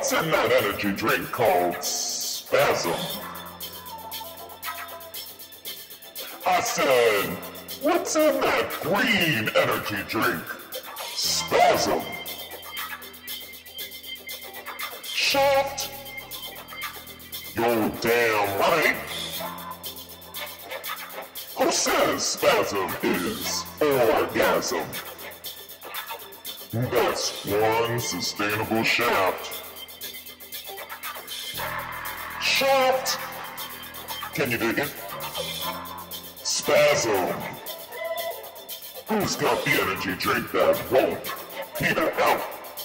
What's in that energy drink called Spasm? I said, what's in that green energy drink? Spasm. Shaft? You're damn right. Who says spasm is orgasm? That's one sustainable shaft. Shaft! Can you dig it? Spasm. Who's got the energy drink that won't peter out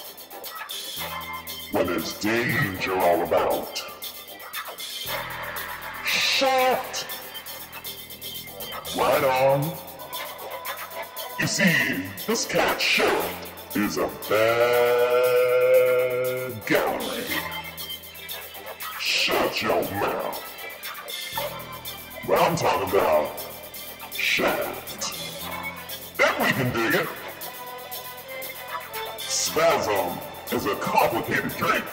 when there's danger all about? Shaft! Right on. You see, this cat Shaft is a bad gallery. Shut your mouth. What I'm talking about, Shaft. Then we can dig it. Spasm is a complicated drink.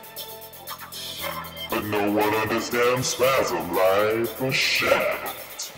But no one understands Spasm like a Shaft.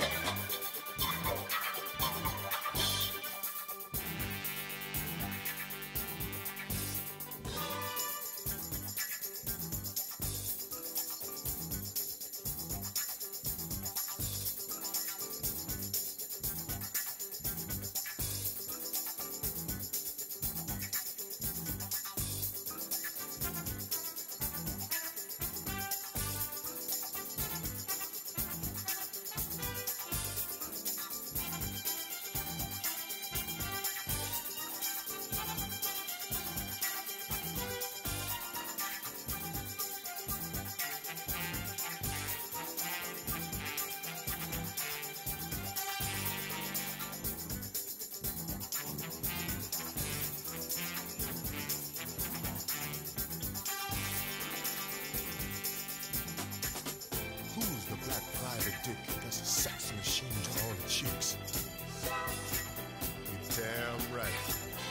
Who's the black private dick that's a sex machine to all the chicks? You're damn right.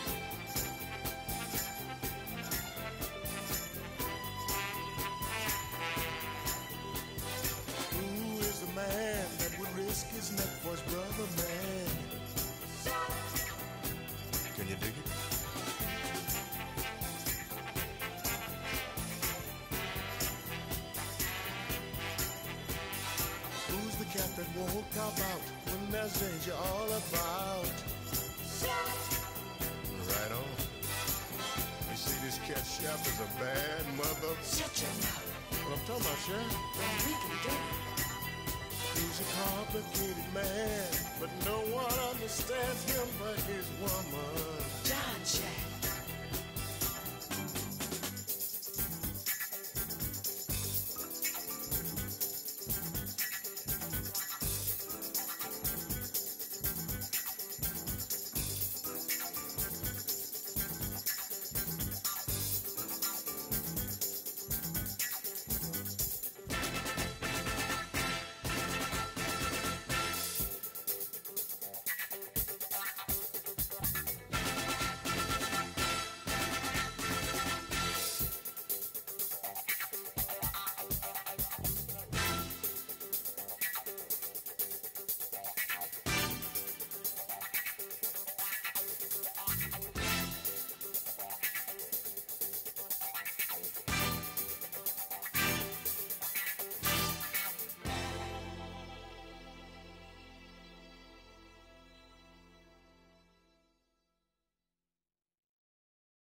Who is the man that would risk his neck for his brother, man? Can you dig it? The cat that won't cop out when there's danger all about. Right on. You see, this cat Shaft is a bad mother. Shut your mouth. What I'm talking about, Shaft? Well, we can do it. He's a complicated man, but no one understands him but his woman. John Shaft.